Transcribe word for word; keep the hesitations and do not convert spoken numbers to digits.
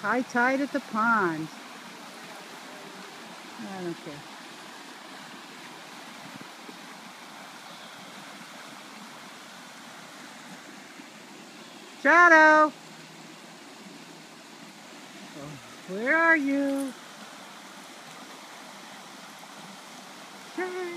High tide at the pond. I don't care. Shadow! Oh, where are you? Shadow!